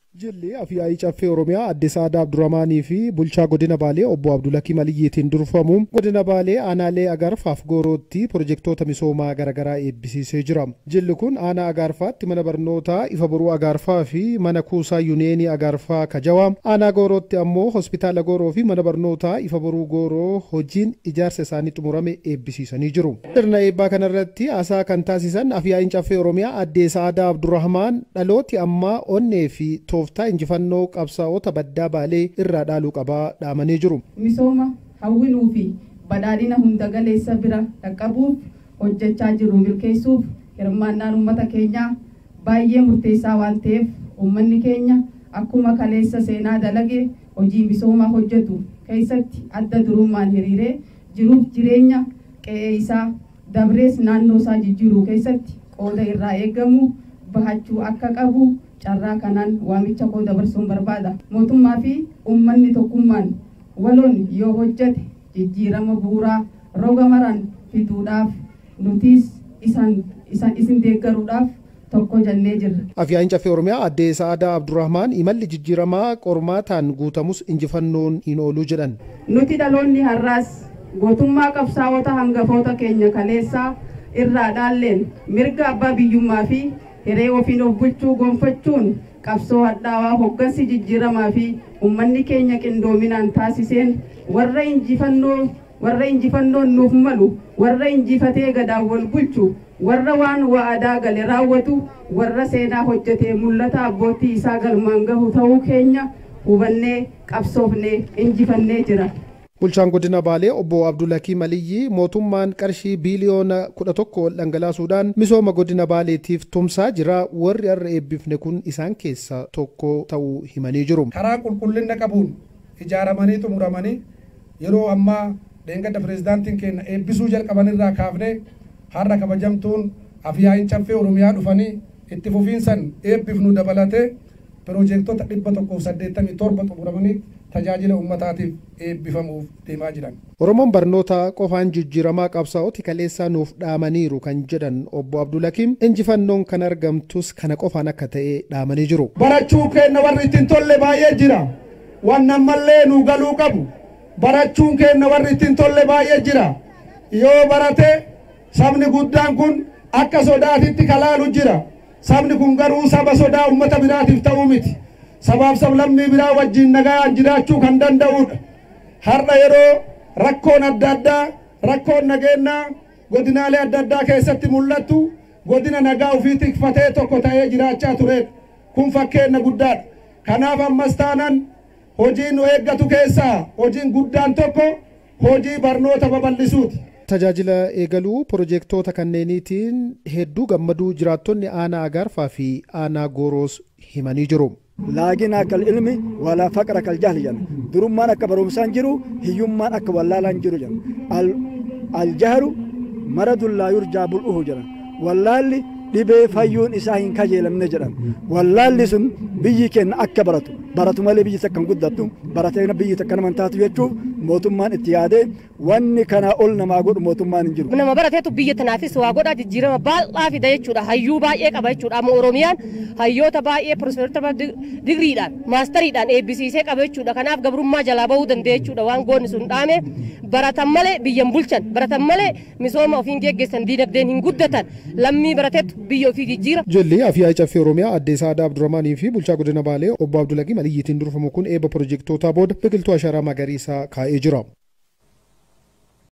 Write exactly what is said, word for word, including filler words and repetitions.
Jilli Afyaa'ii Caffee Oromiyaa Adde Saadaa Abdurrahmaanii fi bulchaa godina Baalee obbo Abdulakiim Aliyyiitiin durfamu godina Baalee aanaalee Agarfaaf Goorootti pirojektoota misoomaa garaagaraa eebbisiisee jira. Jilli kun aanaa Agarfaatti mana barnootaa Ifa Boruu Agarfaa fi mana kuusaa Yuuneenii Agarfaa Kajawaa, aanaa Goorootti ammoo hospitaala Gooroo fi mana barnootaa Ifa Boruu Gooroo hojiin ijaarsa isaanii xumurame eebbisiisanii jiru. Sirna eebbaa kanarratti haasaa kan taasisan Afyaa'iin Caffee Oromiyaa Adde Saadaa Abdurrahmaan dhalooti ammaa onnee fi tooftaa injifannoo qabsaa'ota baddaa Baalee irraa dhaaluu qabaa dhaamanii jiru. Misooma hawwinuu fi badhaadhina hunda galeessa bira dhaqqabuuf hojjechaa jiru milkeessuuf hirmaannaan uummata keenyaa baay'ee murteessaa waan ta'eef uummanni keenya akkuma kaleessa seenaa dalagee hojii misoomaa hojjetu keessatti adda durummaan hiriiree jiruuf jireenya qe'ee isaa dabrees naannoo isaa jijjiiruu keessatti qooda irraa eegamu bahachuu akka qabu carraa kanaan waamicha koo dabarsuun barbaada. Mootummaa fi uummanni tokkummaan waloon yoo hojjete jijjiirama bu'uuraa roga maraan fiduudhaaf nutis isan isan isin deeggaruudhaaf tokko jennee jirra. Afyaa'iin Caffee Oromiyaa Adde Saadaa Abdurrahmaan imalli jijjiiramaa qormaataan guutamus injifannoon hin ooluu jedhan. Nuti dhaloonni har'aas gootummaa qabsaa'ota hangafoota keenya kaleessaa irraa dhaalleen mirga abbaa biyyummaa fi hiree ofiin of bulchuu gonfachuun qabsoo hadhaawaa hoggansi jijjiiramaa fi uummanni keenya qindoominaan taasiseen warra injifannoo warra injifannoon nuuf malu warra injifatee gadaan wal bulchu warra waan waadaa gale raawwatu warra seenaa hojjetee mul'ata abbootii isaa galmaan gahu ta'uu keenya hubannee qabsoofnee injifannee jira. Bulchaan godina Baalee obbo Abdulakiim Aliyyii mootummaan qarshii biiliyoona kudha tokko dhangalaasuudhaan misooma godina Baaleetiif tumsaa jira. Warri har'a eebbifne kun isaan keessa tokko ta'uu himanii jiru. Karaa qulqullina qabuun ijaaramanii xumuramanii yeroo ammaa dheengadda pirezidaantiin keenya eebbisuu jalqabanirraa kaafnee har'a kabajamtuun Afyaa'iin Caffee Oromiyaa dhufanii itti fufiinsan eebbifnu dabalatee piroojektota dhibba tokkoof saddeettamii torba xumuramanii tajaajila uummataatiif eebbifamuuf deemaa jiran. Oromoon barnoota qofaan jijjiiramaa qabsaa'oti kaleessaa nuuf dhaamaniiru kan jedhan obbo Abdulakiim injifannoon kan argamtus kana qofaan akka ta'e dhaamanii jiru. Barachuu keenya warri ittiin tolle baay'ee jira. Waan ammallee nu galuu qabu. Barachuun keenya warri ittiin tolle baay'ee jira. Yoo barate sabni guddaan kun akka sodaatitti kalaalu jira. Sabni kun garuu saba sodaa uummata biraatiif ta'uu miti. Sabaaf sablammii biraa wajjin nagaan jiraachuu kan danda'udha. Har'a yeroo rakkoon adda addaa rakkoon nageenyaa godinaalee adda addaa keessatti mul'attu godina nagaa ofii tikfatee tokko ta'ee jiraachaa turedha. Kun fakkeenya guddaadha. Kanaaf ammas taanaan hojiin nu eeggatu keessaa hojiin guddaan tokko hojii barnoota babal'isuuti. Tajaajila eegaluu pirojektoota kanneeniitiin hedduu gammaduu jiraattonni aanaa Agarfaa fi aanaa Gooroos himanii jiru. Laagin akka ilmi walaa faqra akka jahli jedhama. Durummaan akka barumsaan jiru hiyyummaan akka wallaalaan jiru jedhama. Aljahru maradun laa yurjaa bul'uhu jedhama. Wallaalli dhibee fayyuun isaa hin kajeelamne jedhama. Wallaalli sun biyyi keenya akka baratu baratu malee biyyi takkan guddattu baratee biyyi takkan amantaatu jechuuf mootummaan itti yaadee wanni kana ol namaa godhu mootummaan hin jiru. Nama barateetu biyya tanaafis waa godhaa jijjiirama bal'aa fida jechuudha. Hayyuu baay'ee qaba jechuudha. Amma Oromiyaan hayyoota baay'ee pirofeesarota digriidhaan maastariidhaan eebbisiisee qaba jechuudha. Kanaaf gabrummaa jalaa bahuu dandeenya jechuudha. Waan goonni sun dhaame baratan malee biyyan bulchan baratan malee misooma ofiin geggeessan diinagdeen hin guddatan lammii barateetu biyya ofii jijjiira. Jilli Afyaa'iin Caffee Oromiyaa Adde Saadaa Abdurrahmaanii fi bulchaa godina Baalee obbo Abdulakiim Aliyyiitiin durfamu kun eebba pirojektoota booda biqiltuu asharaa magariisaa kaa'ee jira.